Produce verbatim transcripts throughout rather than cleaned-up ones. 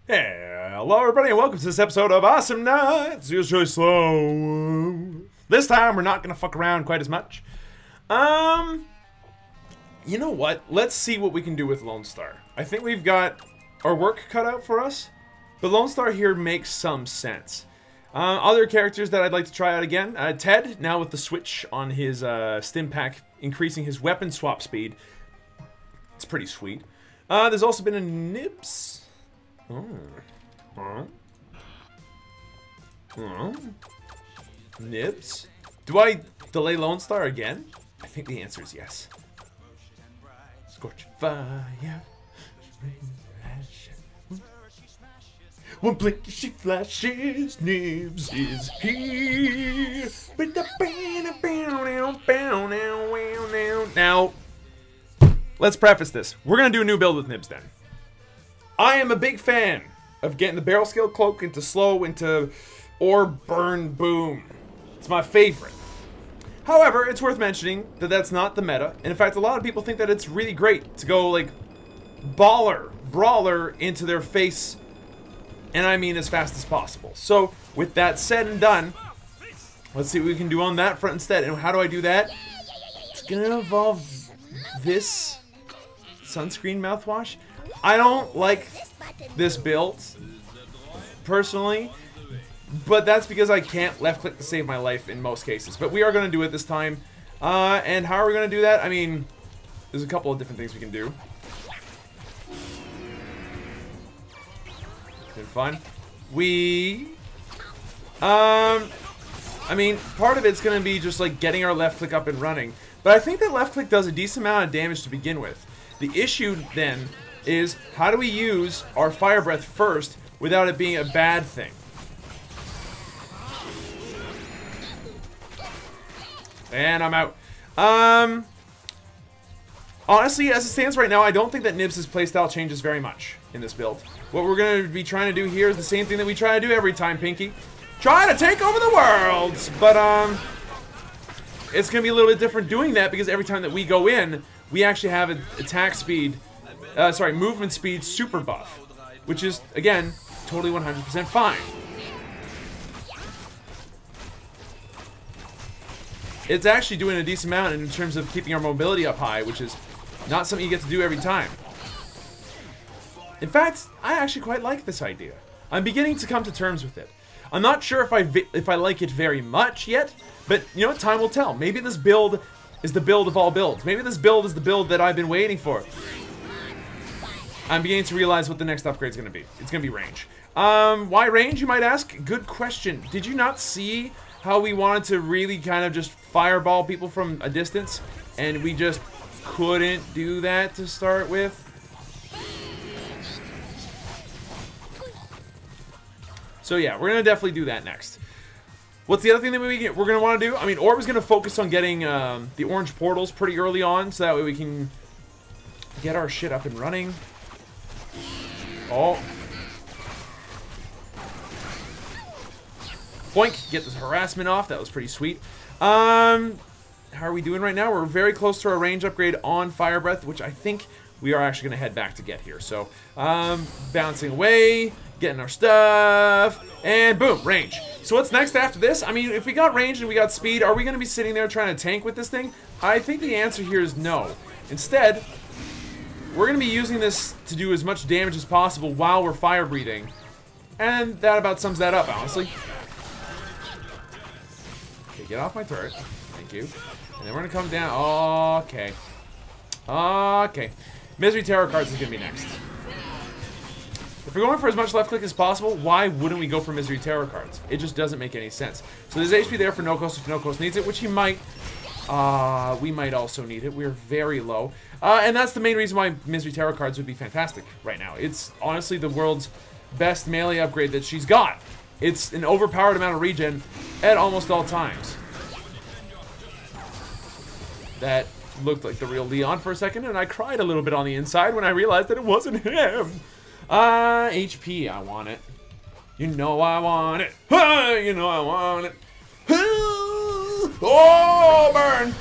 Hello everybody and welcome to this episode of Awesomenauts. Usually slow. This time we're not gonna fuck around quite as much. Um, you know what? Let's see what we can do with Lone Star. I think we've got our work cut out for us, but Lone Star here makes some sense. Uh, other characters that I'd like to try out again. Uh, Ted, now with the switch on his uh, stim pack, increasing his weapon swap speed. It's pretty sweet. Uh, there's also been a Nibs. Oh. Huh? Huh? Nibs? Do I delay Lone Star again? I think the answer is yes. Scorch fire. One blink she flashes, Nibs is here. Now, let's preface this. We're gonna do a new build with Nibs then. I am a big fan of getting the barrel scale cloak into slow, into orb, burn, boom. It's my favorite. However, it's worth mentioning that that's not the meta. And in fact, a lot of people think that it's really great to go like baller, brawler into their face. And I mean as fast as possible. So with that said and done, let's see what we can do on that front instead. And how do I do that? It's gonna involve this sunscreen mouthwash. I don't like this build, personally, but that's because I can't left click to save my life in most cases. But we are going to do it this time. Uh, and how are we going to do that? I mean, there's a couple of different things we can do. It's been fun. We, um, I mean, part of it's going to be just like getting our left click up and running. But I think that left click does a decent amount of damage to begin with. The issue then is how do we use our fire breath first without it being a bad thing? And I'm out. Um, honestly, as it stands right now, I don't think that Nibs' playstyle changes very much in this build. What we're going to be trying to do here is the same thing that we try to do every time, Pinky. Try to take over the world! But, um, it's going to be a little bit different doing that because every time that we go in, we actually have an attack speed Uh, sorry, movement speed super buff, which is, again, totally one hundred percent fine. It's actually doing a decent amount in terms of keeping our mobility up high, which is not something you get to do every time. In fact, I actually quite like this idea. I'm beginning to come to terms with it. I'm not sure if I if I like it very much yet, but you know what? Time will tell. Maybe this build is the build of all builds. Maybe this build is the build that I've been waiting for. I'm beginning to realize what the next upgrade is going to be. It's going to be range. Um, why range, you might ask? Good question. Did you not see how we wanted to really kind of just fireball people from a distance? And we just couldn't do that to start with? So yeah, we're going to definitely do that next. What's the other thing that we get, we're going to want to do? I mean, Orb is going to focus on getting um, the orange portals pretty early on, so that way we can get our shit up and running. Oh. Boink. Get this harassment off. That was pretty sweet. Um, how are we doing right now? We're very close to our range upgrade on Fire Breath, which I think we are actually going to head back to get here. So, um, bouncing away, getting our stuff, and boom, range. So what's next after this? I mean, if we got range and we got speed, are we going to be sitting there trying to tank with this thing? I think the answer here is no. Instead, we're going to be using this to do as much damage as possible while we're fire breathing. And that about sums that up, honestly. Okay, get off my turret. Thank you. And then we're going to come down. Okay. Okay. Misery Terror cards is going to be next. If we're going for as much left click as possible, why wouldn't we go for Misery Terror cards? It just doesn't make any sense. So there's H P there for No-Coast if No-Coast needs it, which he might. Uh, we might also need it. We're very low. Uh, and that's the main reason why Misery Terror cards would be fantastic right now. It's honestly the world's best melee upgrade that she's got. It's an overpowered amount of regen at almost all times. That looked like the real Leon for a second, and I cried a little bit on the inside when I realized that it wasn't him. Uh, H P, I want it. You know I want it. You know I want it. Oh, burn!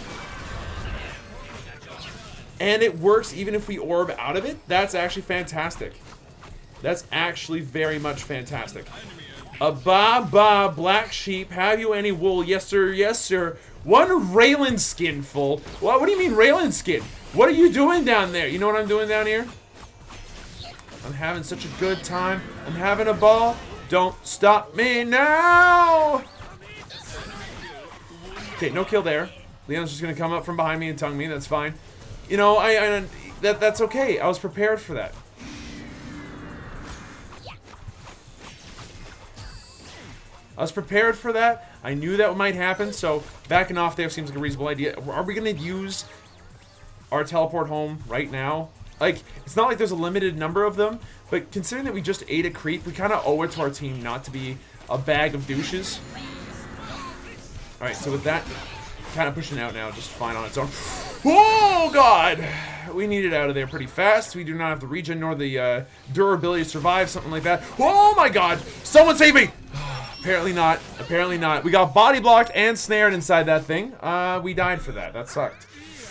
And it works even if we orb out of it. That's actually fantastic. That's actually very much fantastic. A ba ba black sheep. Have you any wool? Yes, sir. Yes, sir. One Raylan skin full. What? What do you mean Raylan skin? What are you doing down there? You know what I'm doing down here? I'm having such a good time. I'm having a ball. Don't stop me now. Okay, no kill there. Leon's just gonna come up from behind me and tongue me. That's fine. You know, I, I that that's okay. I was prepared for that. I was prepared for that. I knew that might happen, so backing off there seems like a reasonable idea. Are we going to use our teleport home right now? Like, it's not like there's a limited number of them, but considering that we just ate a creep, we kind of owe it to our team not to be a bag of douches. Alright, so with that kind of pushing out now, just fine on its own. Oh, God! We need it out of there pretty fast. We do not have the regen nor the uh, durability to survive, something like that. Oh, my God! Someone save me! Apparently not. Apparently not. We got body blocked and snared inside that thing. Uh, we died for that. That sucked.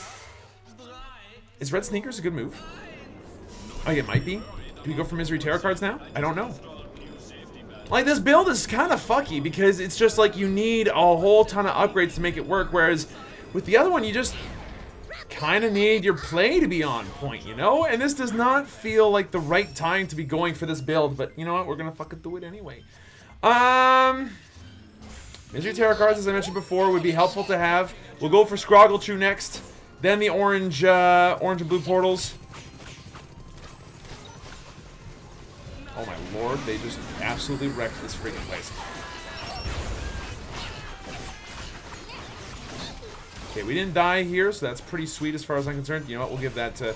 Is red sneakers a good move? Oh, it might be. Do we go for misery tarot cards now? I don't know. Like, this build is kind of fucky because it's just like you need a whole ton of upgrades to make it work, whereas with the other one, you just kind of need your play to be on point, you know? And this does not feel like the right time to be going for this build, but you know what? We're going to fucking do it anyway. Um, Misery Tarot cards, as I mentioned before, would be helpful to have. We'll go for Scrogglechew next, then the orange, uh, orange and blue portals. Oh my lord, they just absolutely wrecked this freaking place. Okay, we didn't die here, so that's pretty sweet as far as I'm concerned. You know what, we'll give that to...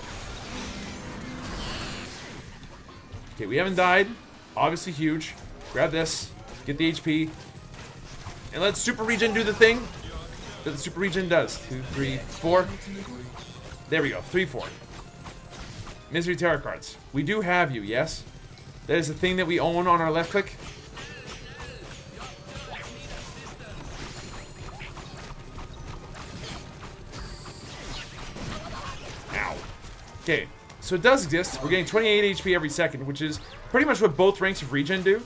Okay, we haven't died. Obviously huge. Grab this, get the H P, and let Super Regen do the thing that the Super Regen does. Two, three, four. There we go, three, four. Misery Tarot cards. We do have you, yes? That is a thing that we own on our left click. Ow. Okay, so it does exist. We're getting twenty-eight H P every second, which is pretty much what both ranks of regen do.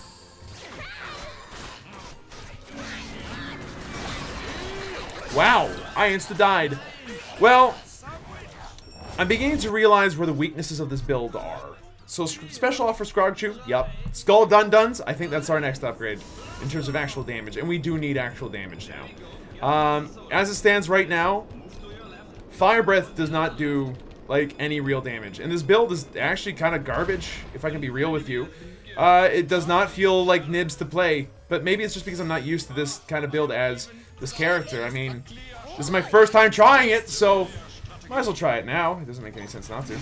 Wow, I insta-died. Well, I'm beginning to realize where the weaknesses of this build are. So, special offer Scrogglechew, yup. Skull Dun-Duns, I think that's our next upgrade in terms of actual damage, and we do need actual damage now. Um, as it stands right now, Fire Breath does not do, like, any real damage. And this build is actually kind of garbage, if I can be real with you. Uh, it does not feel like nibs to play, but maybe it's just because I'm not used to this kind of build as this character. I mean, this is my first time trying it, so might as well try it now. It doesn't make any sense not to.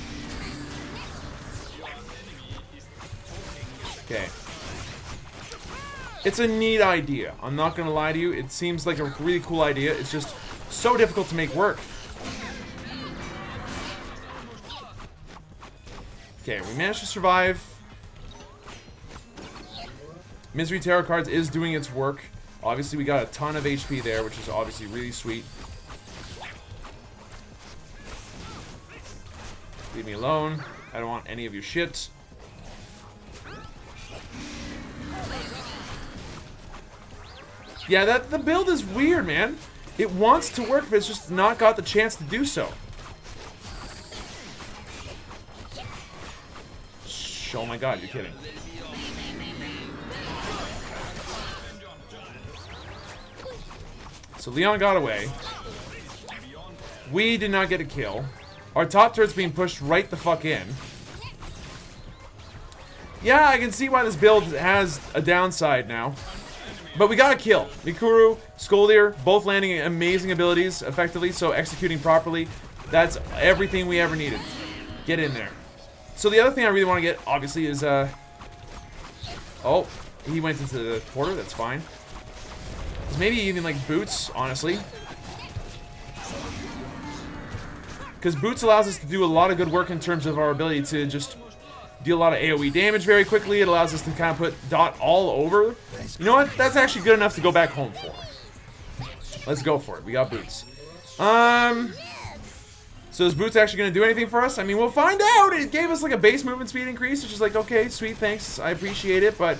Okay. It's a neat idea. I'm not gonna lie to you. It seems like a really cool idea. It's just so difficult to make work. Okay, we managed to survive. Misery Tarot cards is doing its work. Obviously, we got a ton of H P there, which is obviously really sweet. Leave me alone. I don't want any of your shit. Yeah, that the build is weird, man. It wants to work, but it's just not got the chance to do so. Oh my god, you're kidding. So Leon got away. We did not get a kill. Our top turret's being pushed right the fuck in. Yeah, I can see why this build has a downside now. But we got a kill. Mikuru, Skoldir, both landing amazing abilities effectively, so executing properly. That's everything we ever needed. Get in there. So the other thing I really want to get, obviously, is, uh... oh, he went into the porter, that's fine. Maybe even, like, boots, honestly. Because boots allows us to do a lot of good work in terms of our ability to just deal a lot of AoE damage very quickly. It allows us to kind of put dot all over. You know what? That's actually good enough to go back home for. Let's go for it. We got boots. Um, So is boots actually going to do anything for us? I mean, we'll find out. It gave us like a base movement speed increase, which is like, okay, sweet, thanks. I appreciate it, but...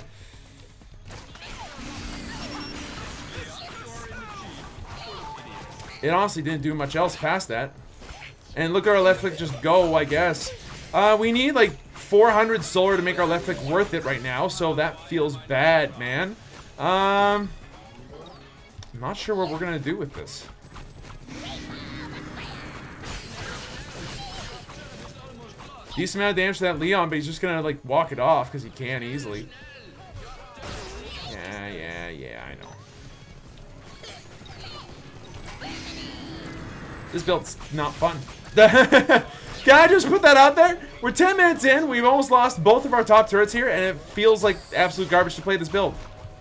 it honestly didn't do much else past that. And look at our left click just go, I guess. Uh, we need like four hundred solar to make our left click worth it right now, so that feels bad, man. Um, I'm not sure what we're going to do with this. Decent amount of damage to that Leon, but he's just gonna like walk it off because he can easily. Yeah, yeah, yeah, I know. This build's not fun. Can I just put that out there? We're ten minutes in, we've almost lost both of our top turrets here, and it feels like absolute garbage to play this build.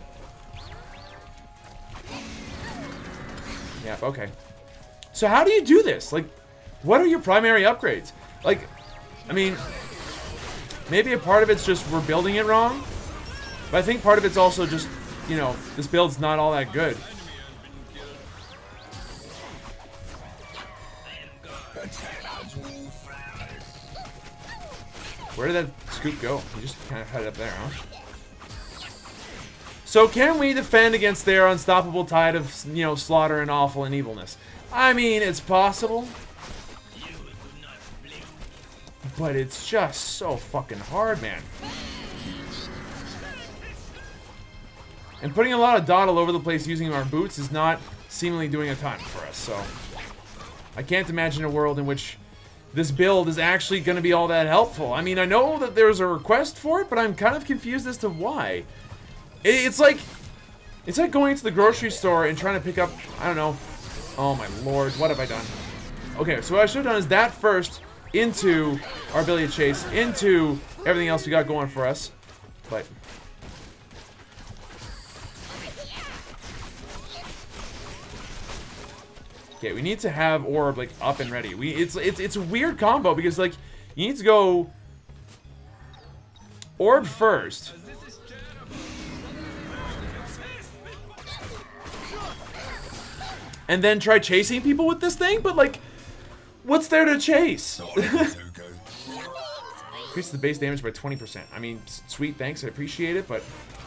Yeah, okay. So how do you do this? Like, what are your primary upgrades? Like, I mean, maybe a part of it's just we're building it wrong, but I think part of it's also just, you know, this build's not all that good. Where did that scoop go? You just kind of headed up there, huh? So can we defend against their unstoppable tide of, you know, slaughter and awful and evilness? I mean, it's possible. But it's just so fucking hard, man. And putting a lot of dot all over the place using our boots is not seemingly doing a ton for us, so... I can't imagine a world in which this build is actually going to be all that helpful. I mean, I know that there's a request for it, but I'm kind of confused as to why. It's like... It's like going to the grocery store and trying to pick up... I don't know. Oh my lord, what have I done? Okay, so what I should have done is that first... into our ability to chase, into everything else we got going for us. But okay, we need to have orb like up and ready. We it's it's it's a weird combo because like you need to go orb first. And then try chasing people with this thing, but like what's there to chase? Increase the base damage by twenty percent. I mean, sweet, thanks, I appreciate it, but...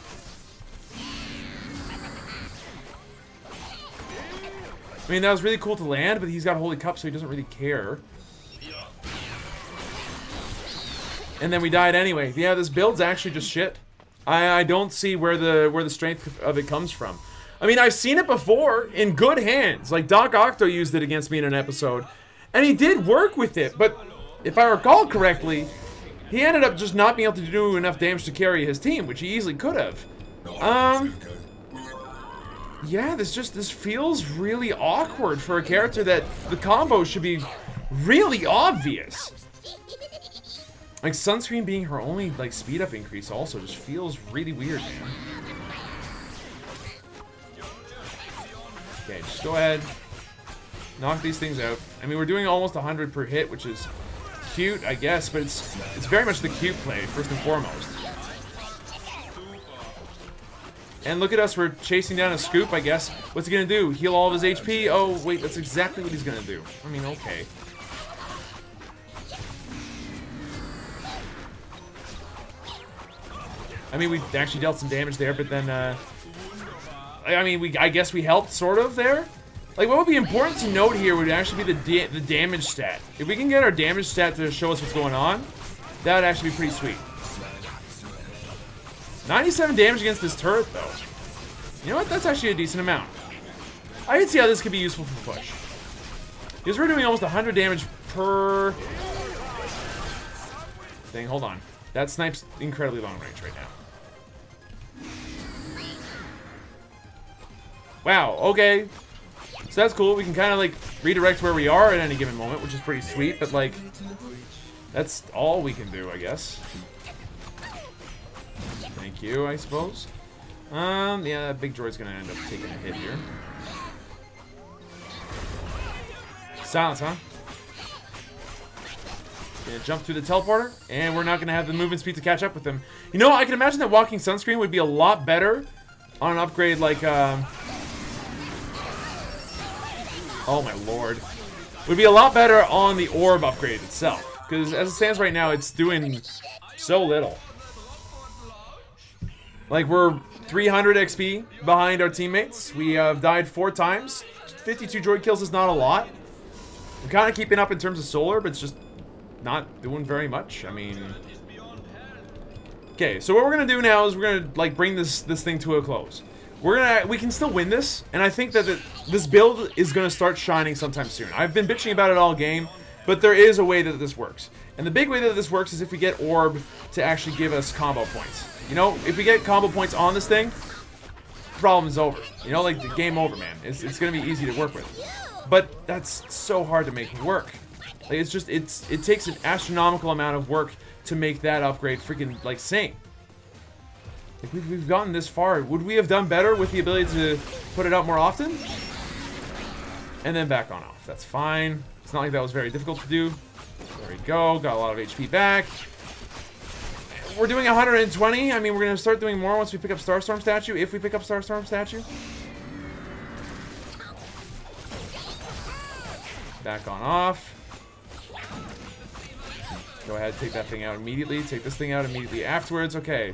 I mean, that was really cool to land, but he's got Holy Cup, so he doesn't really care. And then we died anyway. Yeah, this build's actually just shit. I, I don't see where the where the strength of it comes from. I mean, I've seen it before in good hands. Like, Doc Octo used it against me in an episode. And he did work with it, but if I recall correctly, he ended up just not being able to do enough damage to carry his team, which he easily could have. Um, yeah, this just, this feels really awkward for a character that the combo should be really obvious. Like, Sunscreen being her only, like, speed up increase also just feels really weird, man. Okay, just go ahead. Knock these things out. I mean, we're doing almost one hundred per hit, which is cute, I guess, but it's it's very much the cute play, first and foremost. And look at us, we're chasing down a scoop, I guess. What's he gonna do? Heal all of his H P? Oh, wait, that's exactly what he's gonna do. I mean, okay. I mean, we actually dealt some damage there, but then, uh... I mean, we I guess we helped, sort of, there. Like, what would be important to note here would actually be the, da the damage stat. If we can get our damage stat to show us what's going on, that would actually be pretty sweet. ninety-seven damage against this turret, though. You know what? That's actually a decent amount. I can see how this could be useful for push. Because we're doing almost one hundred damage per... thing. Hold on. That snipe's incredibly long range right now. Wow, okay. So that's cool. We can kind of like redirect where we are at any given moment, which is pretty sweet, but like that's all we can do, I guess. Thank you, I suppose. Um, yeah, that big droid's gonna end up taking a hit here. Silence, huh? Gonna jump through the teleporter, and we're not gonna have the movement speed to catch up with him. You know, I can imagine that walking sunscreen would be a lot better on an upgrade like, um... oh my lord. would be a lot better on the orb upgrade itself. Because as it stands right now, it's doing so little. Like, we're three hundred X P behind our teammates. We have died four times. fifty-two droid kills is not a lot. We're kind of keeping up in terms of solar, but it's just not doing very much. I mean... Okay, so what we're gonna do now is we're gonna, like, bring this this thing to a close. We're gonna... We can still win this, and I think that the, this build is gonna start shining sometime soon. I've been bitching about it all game, but there is a way that this works. And the big way that this works is if we get Orb to actually give us combo points. You know, if we get combo points on this thing, problem's over. You know, like, the game over, man. It's, it's gonna be easy to work with. But that's so hard to make work. Like, it's just, it's it takes an astronomical amount of work to make that upgrade freaking, like, sing. Like, we've, we've gotten this far. Would we have done better with the ability to put it out more often? And then back on off. That's fine. It's not like that was very difficult to do. There we go. Got a lot of H P back. We're doing one hundred twenty. I mean, we're going to start doing more once we pick up Starstorm Statue. If we pick up Starstorm Statue. Back on off. Go ahead, take that thing out immediately. Take this thing out immediately afterwards. Okay.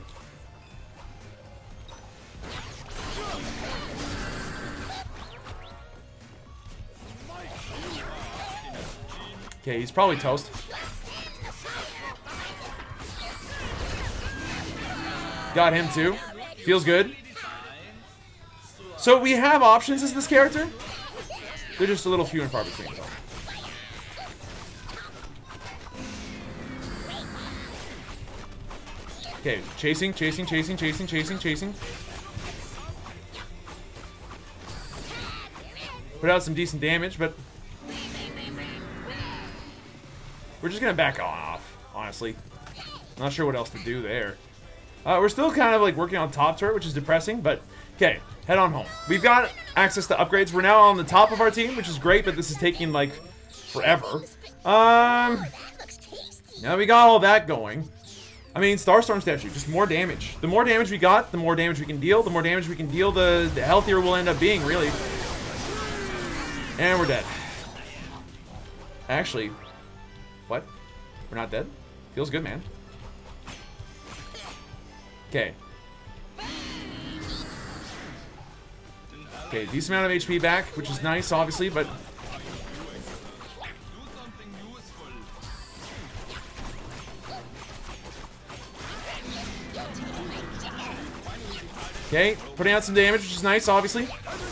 Okay, he's probably toast. Got him too. Feels good. So we have options as this character. They're just a little few and far between though. Okay, chasing, chasing, chasing, chasing, chasing, chasing. Put out some decent damage, but we're just gonna back off, honestly. Not sure what else to do there. Uh, we're still kind of like working on top turret, which is depressing, but okay, head on home. We've got access to upgrades. We're now on the top of our team, which is great, but this is taking like forever. Um, now we got all that going. I mean, Starstorm Statue, just more damage. The more damage we got, the more damage we can deal. The more damage we can deal, the, the healthier we'll end up being, really. And we're dead. Actually, what? We're not dead? Feels good, man. Okay. Okay, decent amount of H P back, which is nice, obviously, but... Okay, putting out some damage, which is nice, obviously.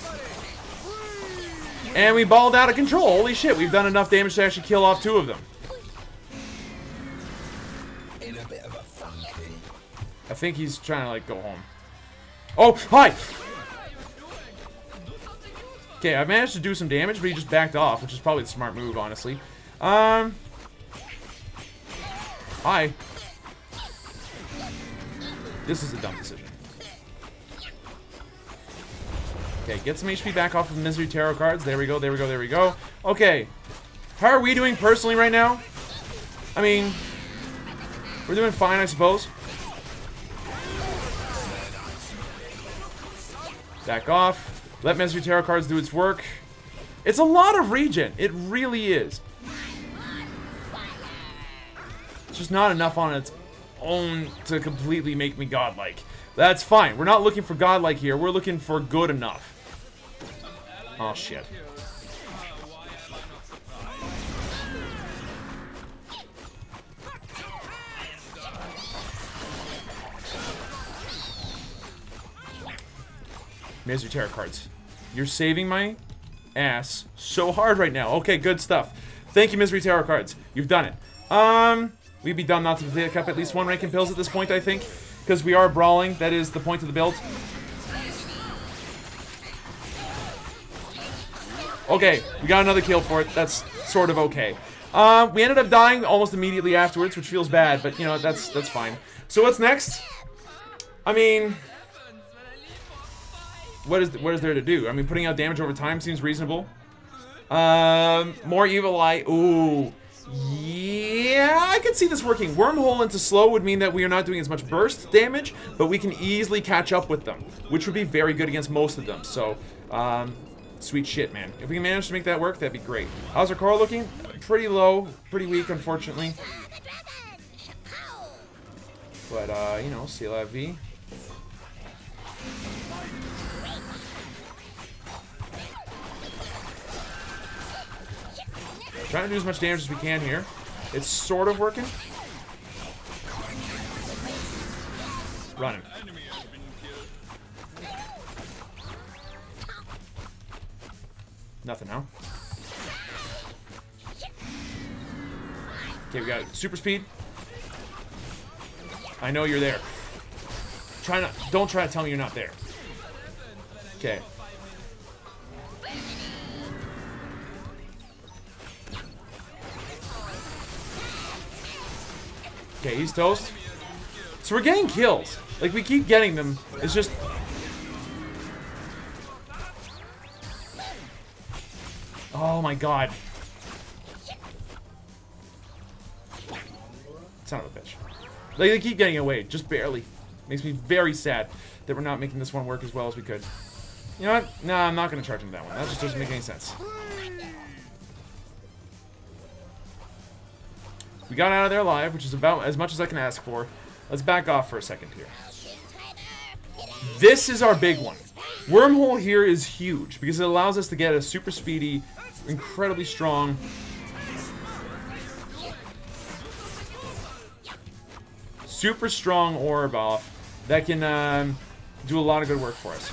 And we balled out of control. Holy shit, we've done enough damage to actually kill off two of them. I think he's trying to, like, go home. Oh, hi! Okay, I managed to do some damage, but he just backed off, which is probably the smart move, honestly. Um... Hi. This is a dumb decision. Okay, get some H P back off of Misery Tarot cards. There we go, there we go, there we go. Okay. How are we doing personally right now? I mean, we're doing fine, I suppose. Back off. Let Misery Tarot cards do its work. It's a lot of regen. It really is. It's just not enough on its own to completely make me godlike. That's fine. We're not looking for godlike here. We're looking for good enough. Oh, shit. Misery Tarot cards. You're saving my ass so hard right now. Okay, good stuff. Thank you, Misery Tarot cards. You've done it. Um, we'd be dumb not to pick up at least one rank in pills at this point, I think. Because we are brawling. That is the point of the build. Okay, we got another kill for it. That's sort of okay. Um, we ended up dying almost immediately afterwards, which feels bad, but you know, that's that's fine. So what's next? I mean, what is what is there to do? I mean, putting out damage over time seems reasonable. Um, more Evil Eye. Ooh. Yeah, I can see this working. Wormhole into slow would mean that we are not doing as much burst damage, but we can easily catch up with them, which would be very good against most of them. So, um, Sweet shit, man. If we can manage to make that work, that'd be great. How's our core looking? Pretty low. Pretty weak, unfortunately. But, uh, you know, c'est la vie. Trying to do as much damage as we can here. It's sort of working. Running. Nothing now. Okay, we got super speed. I know you're there. Try not. Don't try to tell me you're not there. Okay. Okay, he's toast. So we're getting kills. Like, we keep getting them. It's just... Oh my god. Son of a bitch. Like, they keep getting away. Just barely. Makes me very sad that we're not making this one work as well as we could. You know what? Nah, I'm not going to charge him that one. That just doesn't make any sense. We got out of there alive, which is about as much as I can ask for. Let's back off for a second here. This is our big one. Wormhole here is huge because it allows us to get a super speedy, incredibly strong... super strong orb off that can um, do a lot of good work for us.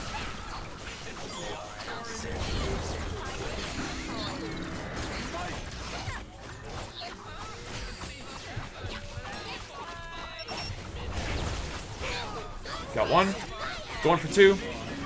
Got one. Going for two.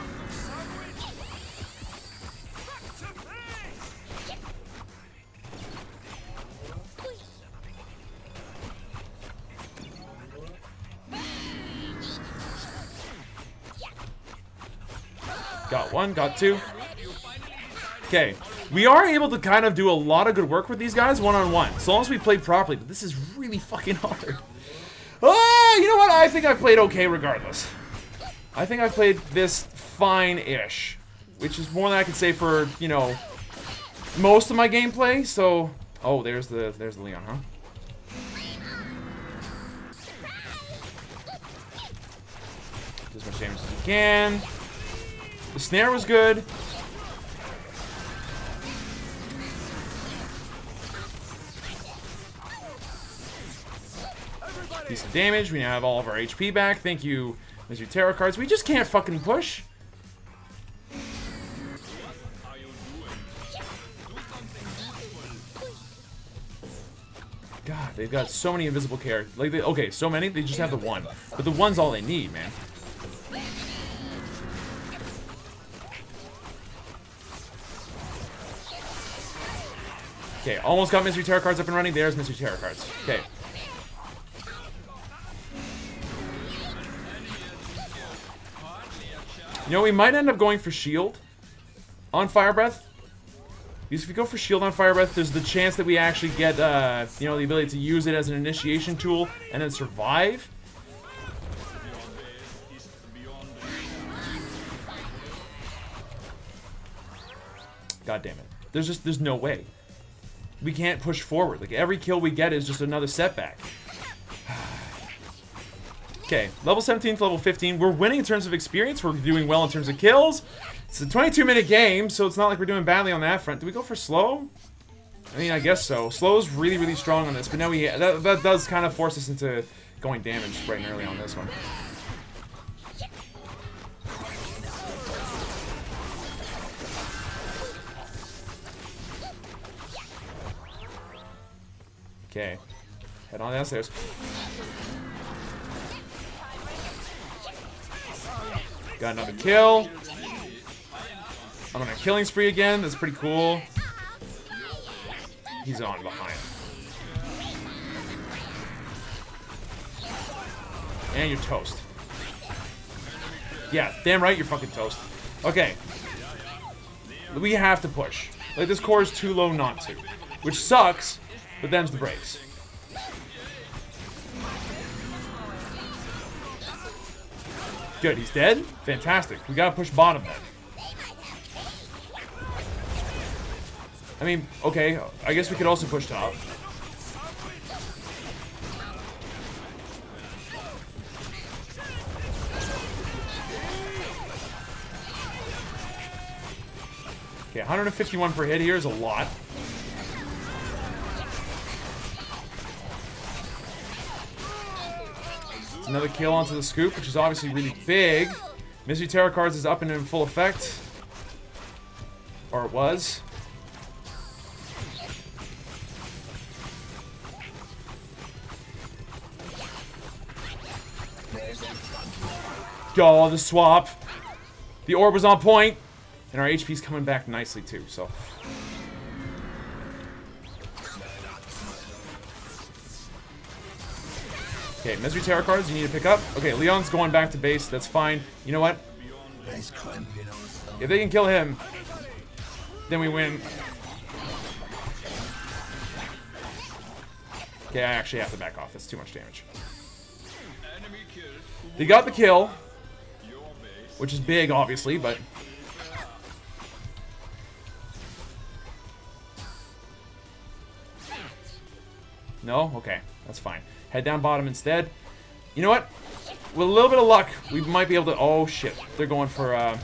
Got one, got two. Okay, we are able to kind of do a lot of good work with these guys one-on-one, so long as we play properly, but this is really fucking hard. Ah, you know what? I think I played okay regardless. I think I played this fine-ish, which is more than I can say for, you know, most of my gameplay, so... Oh, there's the, there's the Leon, huh? Do as much damage as you can. The snare was good. Decent damage. We now have all of our H P back. Thank you, Mister Tarot cards. We just can't fucking push. God, they've got so many invisible characters. Like, they, okay, so many. They just have the one, but the one's all they need, man. Okay, almost got Mystery Tarot cards up and running. There's Mystery Tarot cards. Okay. You know, we might end up going for shield on Fire Breath. Because if we go for shield on Fire Breath, there's the chance that we actually get, uh, you know, the ability to use it as an initiation tool and then survive. God damn it. There's just, there's no way. We can't push forward. Like, every kill we get is just another setback. Okay, level seventeen to level fifteen. We're winning in terms of experience. We're doing well in terms of kills. It's a twenty-two minute game, so it's not like we're doing badly on that front. Do we go for slow? I mean, I guess so. Slow is really, really strong on this, but now we that, that does kind of force us into going damage right and early on this one. Okay, head on downstairs. Got another kill. I'm on a killing spree again. That's pretty cool. He's on behind. And you're toast. Yeah, damn right you're fucking toast. Okay. We have to push. Like, this core is too low not to. Which sucks. But them's the breaks. Good, he's dead? Fantastic. We gotta push bottom then. I mean, okay, I guess we could also push top. Okay, one hundred fifty-one per hit here is a lot. It's another kill onto the scoop, which is obviously really big. Mystery Tarot Cards is up and in full effect. Or it was. Oh, the swap. The orb was on point. And our H P's coming back nicely too, so. Okay, Misery Tarot Cards you need to pick up. Okay, Leon's going back to base, that's fine. You know what? If they can kill him, then we win. Okay, I actually have to back off, that's too much damage. They got the kill, which is big, obviously, but... No? Okay, that's fine. Head down bottom instead. You know what? With a little bit of luck, we might be able to... Oh, shit. They're going for, uh...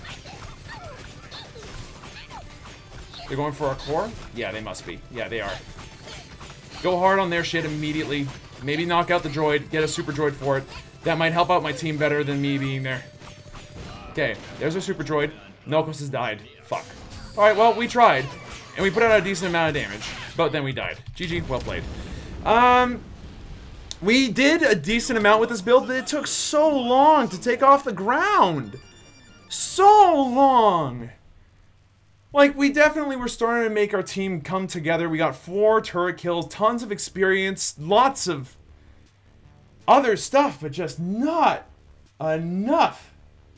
They're going for our core? Yeah, they must be. Yeah, they are. Go hard on their shit immediately. Maybe knock out the droid. Get a super droid for it. That might help out my team better than me being there. Okay, there's our super droid. Nokos has died. Fuck. Alright, well, we tried. And we put out a decent amount of damage. But then we died. G G, well played. Um, we did a decent amount with this build, but it took so long to take off the ground. So long. Like, we definitely were starting to make our team come together. We got four turret kills, tons of experience, lots of other stuff, but just not enough.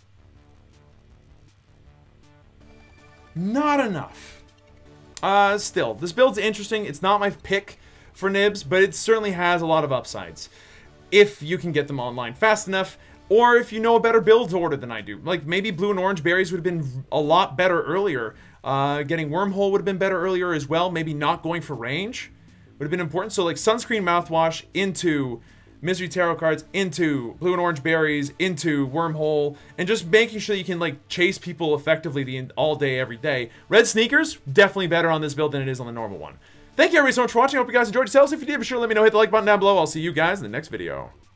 Not enough. Uh, still, this build's interesting. It's not my pick for Nibs, but it certainly has a lot of upsides if you can get them online fast enough, or if you know a better build order than I do. Like, maybe blue and orange berries would have been a lot better earlier. Uh, getting wormhole would have been better earlier as well. Maybe not going for range would have been important. So, like, sunscreen mouthwash into Misery Tarot Cards, into blue and orange berries, into wormhole, and just making sure you can, like, chase people effectively the all day, every day. Red sneakers, definitely better on this build than it is on the normal one. Thank you everybody so much for watching. I hope you guys enjoyed yourselves. If you did, be sure to let me know. Hit the like button down below. I'll see you guys in the next video.